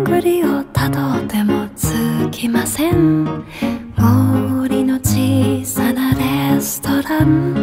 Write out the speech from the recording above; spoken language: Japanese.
ぐりをたどってもつきません。森の小さなレストラン、